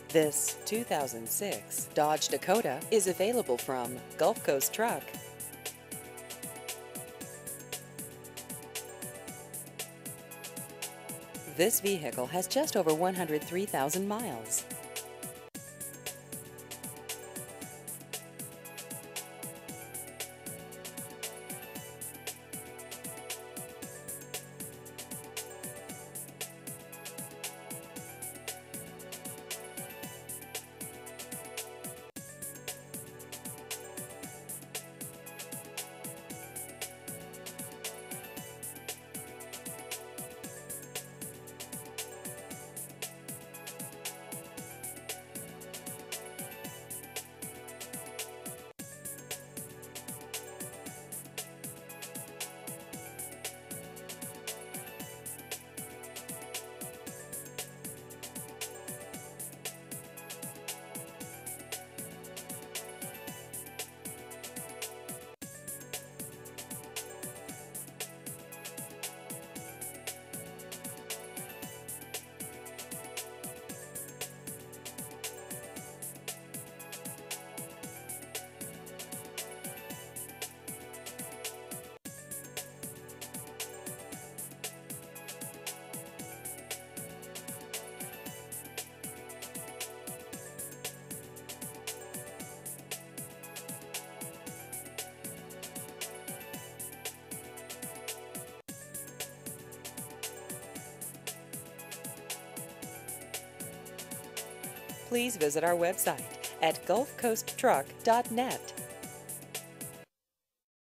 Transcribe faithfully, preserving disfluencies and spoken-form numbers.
This two thousand six Dodge Dakota is available from Gulf Coast Truck. This vehicle has just over one hundred three thousand miles. Please visit our website at gulf coast truck dot net.